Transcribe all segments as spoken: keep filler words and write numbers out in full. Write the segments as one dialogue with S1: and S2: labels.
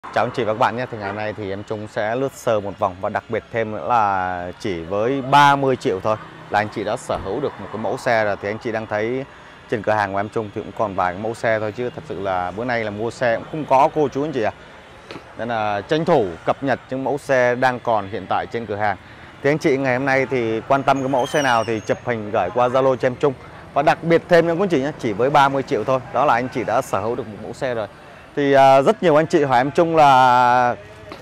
S1: Chào anh chị và các bạn nhé. Thì ngày hôm nay thì em Trung sẽ lướt sơ một vòng và đặc biệt thêm nữa là chỉ với ba mươi triệu thôi là anh chị đã sở hữu được một cái mẫu xe rồi. Thì anh chị đang thấy trên cửa hàng của em Trung thì cũng còn vài cái mẫu xe thôi, chứ thật sự là bữa nay là mua xe cũng không có cô chú anh chị ạ. À. Nên là tranh thủ cập nhật những mẫu xe đang còn hiện tại trên cửa hàng. Thì anh chị ngày hôm nay thì quan tâm cái mẫu xe nào thì chụp hình gửi qua Zalo cho em Trung. Và đặc biệt thêm nữa quý anh chị nhé, chỉ với ba mươi triệu thôi, đó là anh chị đã sở hữu được một mẫu xe rồi. Thì uh, rất nhiều anh chị hỏi em Trung là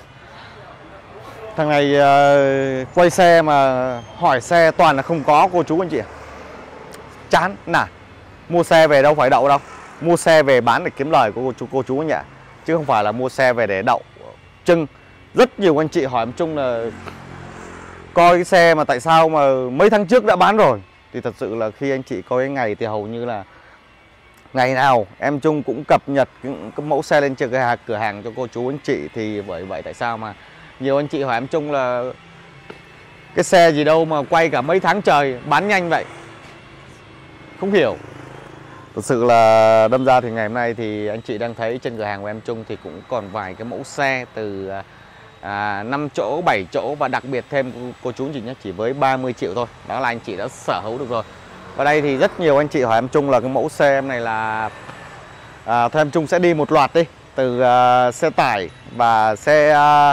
S1: thằng này uh, quay xe mà hỏi xe toàn là không có cô chú anh chị. Chán nè, mua xe về đâu phải đậu đâu, mua xe về bán để kiếm lời của cô chú cô chú nhỉ, chứ không phải là mua xe về để đậu trưng. Rất nhiều anh chị hỏi em Trung là coi cái xe mà tại sao mà mấy tháng trước đã bán rồi. Thì thật sự là khi anh chị coi cái ngày thì hầu như là ngày nào em Trung cũng cập nhật những cái mẫu xe lên trên cái cửa hàng cho cô chú anh chị. Thì bởi vậy tại sao mà nhiều anh chị hỏi em Trung là cái xe gì đâu mà quay cả mấy tháng trời bán nhanh vậy, không hiểu. Thật sự là đâm ra thì ngày hôm nay thì anh chị đang thấy trên cửa hàng của em Trung thì cũng còn vài cái mẫu xe từ à, năm chỗ, bảy chỗ và đặc biệt thêm cô chú anh chị nhé, chỉ với ba mươi triệu thôi, đó là anh chị đã sở hữu được rồi. Và đây thì rất nhiều anh chị hỏi em Trung là cái mẫu xe em này là à, thôi em Trung sẽ đi một loạt đi, từ uh, xe tải và xe uh,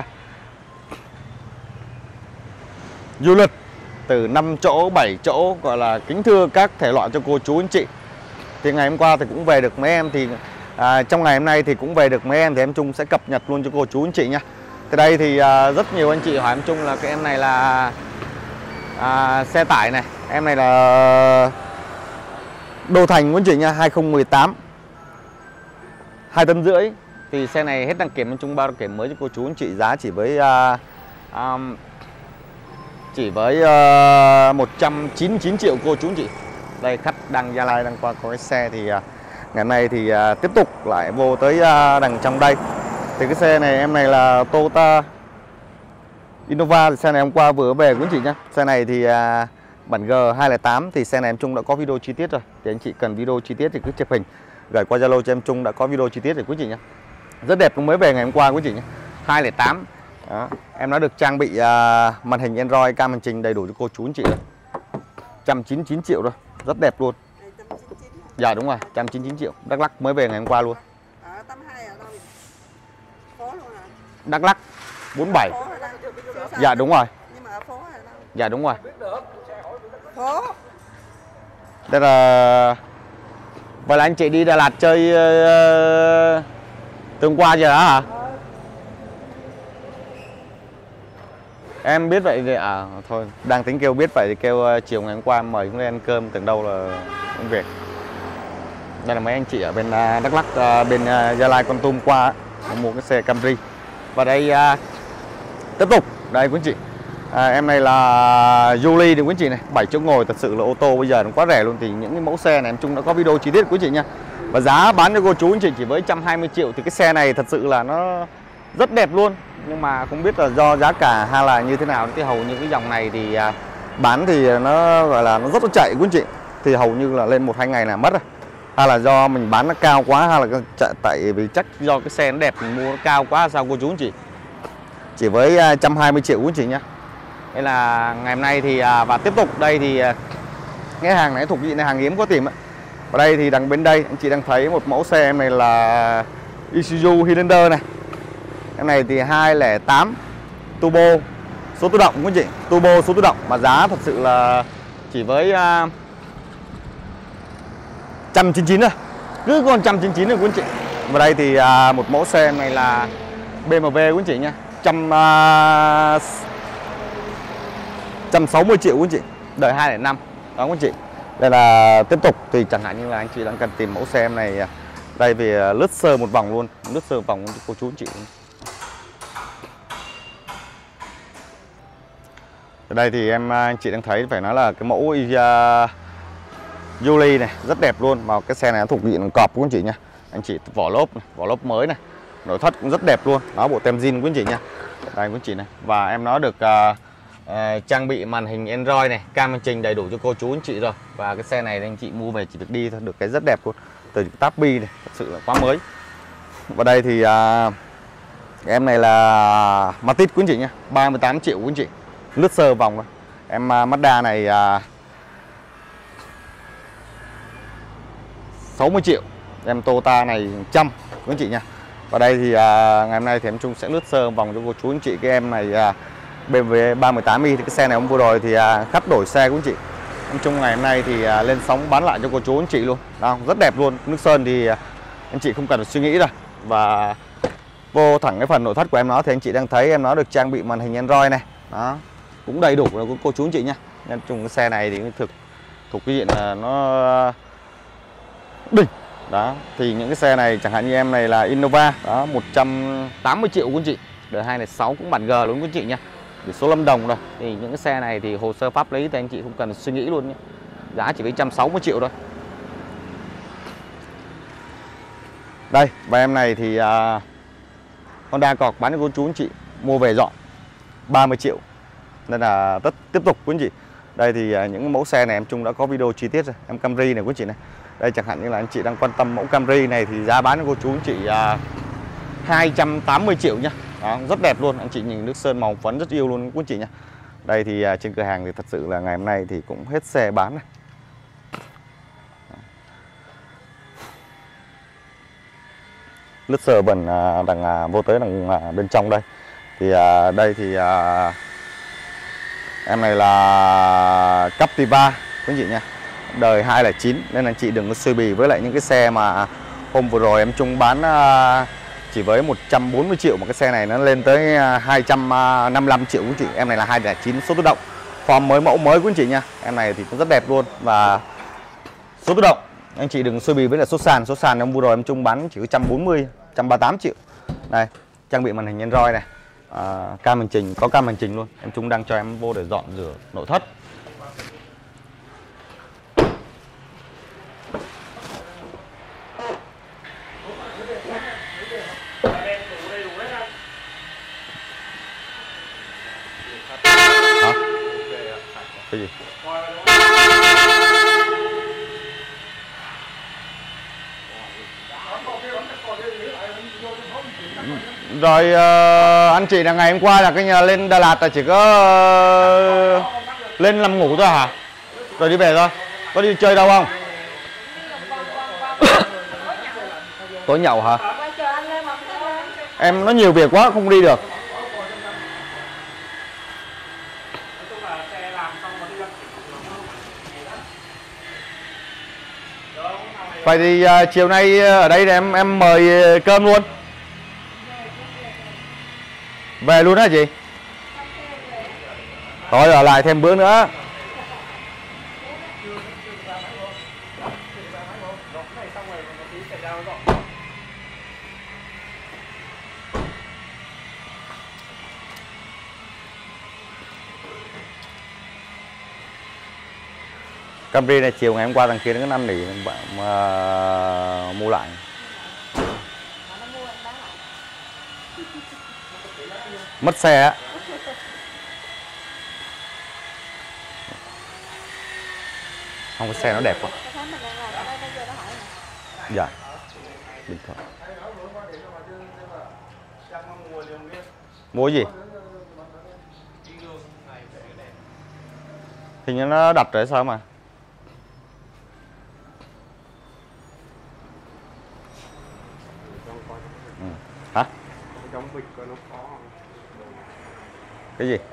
S1: du lịch từ năm chỗ, bảy chỗ, gọi là kính thưa các thể loại cho cô chú anh chị. Thì ngày hôm qua thì cũng về được mấy em, thì à, trong ngày hôm nay thì cũng về được mấy em, thì em Trung sẽ cập nhật luôn cho cô chú anh chị nha. Từ đây thì à, rất nhiều anh chị hỏi em Trung là cái em này là à, xe tải này, em này là Đô Thành quý anh chị nha, hai không một tám, hai tấn rưỡi. Thì xe này hết đăng kiểm em Trung bao đăng kiểm mới cho cô chú anh chị, giá chỉ với uh, um, chỉ với uh, một trăm chín mươi chín triệu cô chú anh chị. Đây khách đang Gia Lai đang qua có cái xe thì uh, ngày hôm nay thì uh, tiếp tục lại vô tới uh, đằng trong đây. Thì cái xe này em này là Toyota Innova, thì xe này hôm qua vừa về quý anh chị nhé. Xe này thì uh, bản G hai không tám, thì xe này em Trung đã có video chi tiết rồi. Thì anh chị cần video chi tiết thì cứ chụp hình gửi qua Zalo cho em Trung, đã có video chi tiết rồi quý chị nhé. Rất đẹp, cũng mới về ngày hôm qua quý chị nhé. hai không tám. Đó. Em đã được trang bị uh, màn hình Android, cam hành trình đầy đủ cho cô chú anh chị rồi. một trăm chín mươi chín triệu rồi, rất đẹp luôn. Dạ đúng rồi, một trăm chín mươi chín triệu. Đắk Lắk mới về ngày hôm qua luôn. Đắk Lắk bốn mươi bảy. Dạ đúng rồi. Dạ đúng rồi. Đây là vậy là anh chị đi Đà Lạt chơi uh, từ hôm qua giờ đó hả? Em biết vậy thì à thôi, đang tính kêu biết vậy thì kêu uh, chiều ngày hôm qua mời chúng lên ăn cơm, tưởng đâu là công việc. Đây là mấy anh chị ở bên uh, Đắk Lắk, uh, bên uh, Gia Lai, Kon Tum qua uh, mua cái xe Camry. Và đây uh, tiếp tục đây quý anh chị. À, em này là Julie thì quý anh chị này, bảy chỗ ngồi, thật sự là ô tô bây giờ nó quá rẻ luôn. Thì những cái mẫu xe này em Trung đã có video chi tiết quý anh chị nha. Và giá bán cho cô chú anh chị chỉ với một trăm hai mươi triệu. Thì cái xe này thật sự là nó rất đẹp luôn. Nhưng mà không biết là do giá cả hay là như thế nào, thì hầu như cái dòng này thì à, bán thì nó gọi là nó rất là chạy quý anh chị. Thì hầu như là lên một hai ngày là mất rồi. Hay là do mình bán nó cao quá, hay là chạy, tại vì chắc do cái xe nó đẹp mình mua nó cao quá sao cô chú anh chị. Chỉ với một trăm hai mươi triệu quý anh chị nhá. Đây là ngày hôm nay thì à, và tiếp tục đây thì à, cái hàng này thuộc diện này hàng hiếm có tìm ạ. Và đây thì đằng bên đây anh chị đang thấy một mẫu xe em này là Isuzu Highlander này. Em này thì hai không tám turbo số tự động quý anh chị, turbo số tự động, mà giá thật sự là chỉ với à, một trăm chín mươi chín thôi, cứ còn một trăm chín mươi chín rồi quý anh chị. Và đây thì à, một mẫu xe này là bê em vê quý anh chị nha, trăm à, một trăm sáu mươi triệu quý anh chị, đời hai không năm đó quý anh chị. Đây là tiếp tục thì chẳng hạn như là anh chị đang cần tìm mẫu xe em này, đây về lướt sơ một vòng luôn, lướt sơ một vòng cho cô chú anh chị. Ở đây thì em anh chị đang thấy phải nói là cái mẫu uh, Julie này rất đẹp luôn, mà cái xe này nó thuộc diện cọp quý anh chị nha. Anh chị vỏ lốp này, vỏ lốp mới này, nội thất cũng rất đẹp luôn, nó bộ tem zin quý anh chị nha. Đây quý anh chị này, và em nó được uh, uh, trang bị màn hình Android này, cam hành trình đầy đủ cho cô chú anh chị rồi. Và cái xe này anh chị mua về chỉ việc đi thôi, được cái rất đẹp luôn. Từ Tabi này, thật sự là quá mới. Và đây thì uh, Em này là Matiz quý anh chị nhá, ba mươi tám triệu quý anh chị. Lướt sơ vòng thôi. Em Mazda này uh, sáu mươi triệu. Em Toyota này một trăm quý anh chị nha. Và đây thì uh, ngày hôm nay thì em Trung sẽ lướt sơ vòng cho cô chú anh chị. Cái em này uh, bê em vê ba mươi tám i thì cái xe này hôm vừa rồi thì uh, khách đổi xe quý anh chị. Em Trung ngày hôm nay thì uh, lên sóng bán lại cho cô chú anh chị luôn. Đó, rất đẹp luôn. Nước sơn thì uh, anh chị không cần phải suy nghĩ đâu. Và vô thẳng cái phần nội thất của em nó thì anh chị đang thấy em nó được trang bị màn hình Android này. Đó, cũng đầy đủ của cô chú anh chị nha. Em Trung cái xe này thì thực thuộc cái diện là nó đỉnh. Đó, thì những cái xe này chẳng hạn như em này là Innova, đó, một trăm tám mươi triệu quý anh chị. Đời hai này sáu cũng bản G luôn quý anh chị nha. Biển số Lâm Đồng rồi. Thì những cái xe này thì hồ sơ pháp lý thì anh chị không cần suy nghĩ luôn nhé. Giá chỉ với một trăm sáu mươi triệu thôi. Đây, và em này thì uh, Honda Accord bán cho cô chú anh chị mua về dọn ba mươi triệu. Nên là tất tiếp tục quý anh chị. Đây thì uh, những mẫu xe này em Trung đã có video chi tiết rồi. Em Camry này quý anh chị này. Đây chẳng hạn như là anh chị đang quan tâm mẫu Camry này thì giá bán cho cô chú anh chị uh, hai trăm tám mươi triệu nhá. Đó, rất đẹp luôn. Anh chị nhìn nước sơn màu phấn rất yêu luôn quý anh chị nhá. Đây thì uh, trên cửa hàng thì thật sự là ngày hôm nay thì cũng hết xe bán này. Lướt sờ bẩn uh, đằng uh, vô tới đằng uh, bên trong đây. Thì uh, đây thì uh, em này là Captiva quý anh chị nha. Đời hai không chín nên anh chị đừng có suy bì với lại những cái xe mà hôm vừa rồi em Trung bán uh, chỉ với một trăm bốn mươi triệu, mà cái xe này nó lên tới hai trăm năm mươi lăm triệu quý anh chị. Em này là hai không chín số tự động, form mới mẫu mới quý anh chị nha. Em này thì cũng rất đẹp luôn và số tự động. Anh chị đừng suy bì với lại số sàn. Số sàn hôm vừa rồi em Trung bán chỉ có một trăm bốn mươi, một trăm ba mươi tám triệu. Đây, trang bị màn hình Android này. À, cam hành trình, có cam hành trình luôn. Em Trung đang cho em vô để dọn rửa nội thất. Hả? Cái gì? Rồi uh, anh chị là ngày hôm qua là cái nhà lên Đà Lạt là chỉ có uh, lên nằm ngủ thôi hả? Rồi đi về thôi. Có đi chơi đâu không? Tối nhậu hả? Em nó nhiều việc quá không đi được. Vậy thì uh, chiều nay ở đây em em mời cơm luôn. Về luôn hả chị? Thôi ở lại thêm bữa nữa. Camry này chiều ngày hôm qua thằng kia nó có năm nỉ mà mua lại. Mất xe á. Không, cái xe nó đẹp quá. Dạ. Bình thường. Mua gì? Hình như nó đặt rồi sao mà. Ừ. Hả? Cái gì?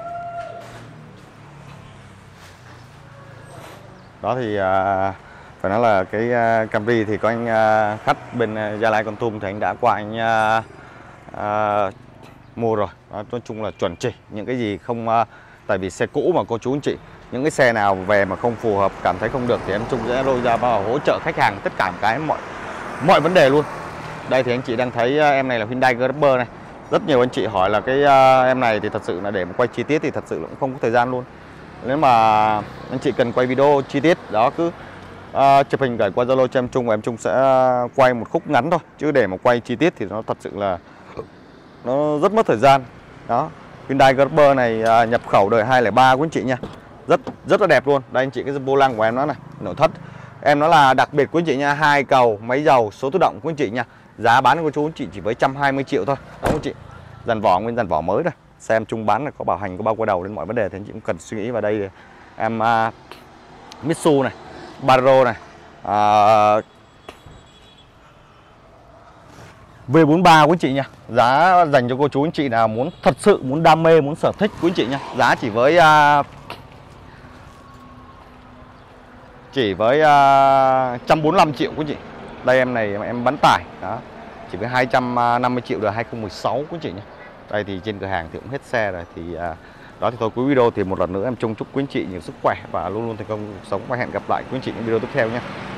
S1: Đó thì à, phải nói là cái à, Camry thì có anh à, khách bên à, Gia Lai Con Tum thì anh đã qua anh à, à, mua rồi. Đó, nói chung là chuẩn chỉ. Những cái gì không à, tại vì xe cũ mà cô chú anh chị, những cái xe nào về mà không phù hợp, cảm thấy không được thì em Trung sẽ lôi ra và hỗ trợ khách hàng tất cả cái mọi mọi vấn đề luôn. Đây thì anh chị đang thấy em này là Hyundai Grabber này. Rất nhiều anh chị hỏi là cái uh, em này thì thật sự là để mà quay chi tiết thì thật sự cũng không có thời gian luôn. Nếu mà anh chị cần quay video chi tiết đó cứ uh, chụp hình gửi qua Zalo cho em Trung và em Trung sẽ quay một khúc ngắn thôi. Chứ để mà quay chi tiết thì nó thật sự là nó rất mất thời gian. Đó, Hyundai Grabber này uh, nhập khẩu đời hai không ba quý anh chị nha. Rất rất là đẹp luôn. Đây anh chị cái vô lăng của em nó này, nội thất. Em nó là đặc biệt quý anh chị nha, hai cầu, máy dầu, số tự động quý anh chị nha. Giá bán của chú anh chị chỉ với một trăm hai mươi triệu thôi. Đó quý anh chị. Dàn vỏ nguyên dàn vỏ mới thôi. Xe em Trung bán là có bảo hành, có bao quay đầu, đến mọi vấn đề thì anh chị cũng cần suy nghĩ vào đây. Em uh, Mitsu này, Barro này, uh, V bốn mươi ba quý anh chị nha. Giá dành cho cô chú anh chị nào muốn thật sự muốn đam mê, muốn sở thích quý anh chị nha. Giá chỉ với uh, chỉ với uh, một trăm bốn mươi lăm triệu quý anh chị. Đây em này em bán tải đó, chỉ với hai trăm năm mươi triệu đời hai không một sáu quý anh chị nhé. Đây thì trên cửa hàng thì cũng hết xe rồi. Thì uh, đó thì thôi, cuối video thì một lần nữa em chung chúc quý anh chị nhiều sức khỏe và luôn luôn thành công cuộc sống, và hẹn gặp lại quý anh chị những video tiếp theo nhé.